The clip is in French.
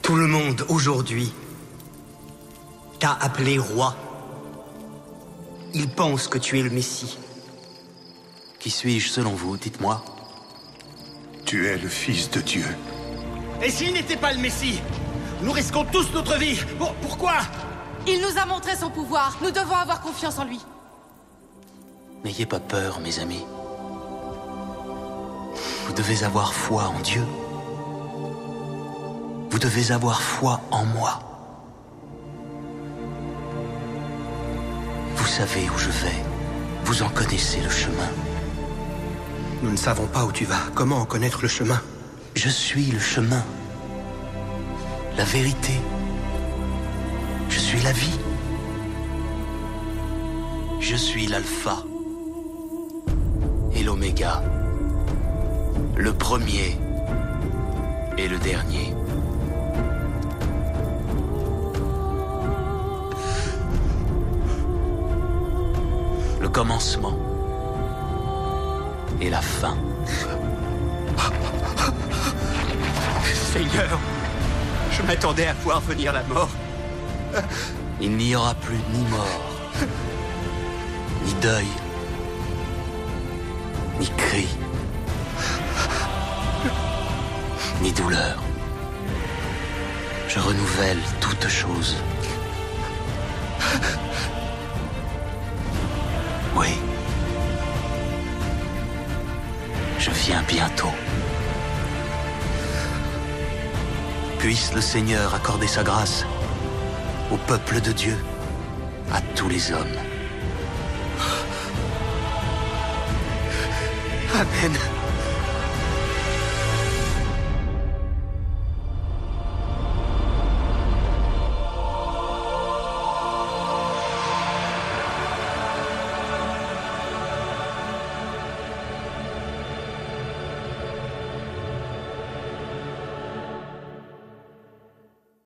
Tout le monde, aujourd'hui, t'a appelé roi. Ils pensent que tu es le Messie. Qui suis-je selon vous, dites-moi? Tu es le Fils de Dieu. Et s'il n'était pas le Messie? Nous risquons tous notre vie. Pourquoi? Il nous a montré son pouvoir. Nous devons avoir confiance en lui. N'ayez pas peur, mes amis. Vous devez avoir foi en Dieu. Vous devez avoir foi en moi. Vous savez où je vais. Vous en connaissez le chemin. Nous ne savons pas où tu vas. Comment en connaître le chemin? Je suis le chemin. La vérité. Je suis la vie. Je suis l'alpha et l'oméga. Le premier et le dernier. Le commencement et la fin. Seigneur, je m'attendais à voir venir la mort. Il n'y aura plus ni mort, ni deuil, ni cri, ni douleur. Je renouvelle toutes choses. Oui. Je viens bientôt. Puisse le Seigneur accorder sa grâce au peuple de Dieu, à tous les hommes. Amen.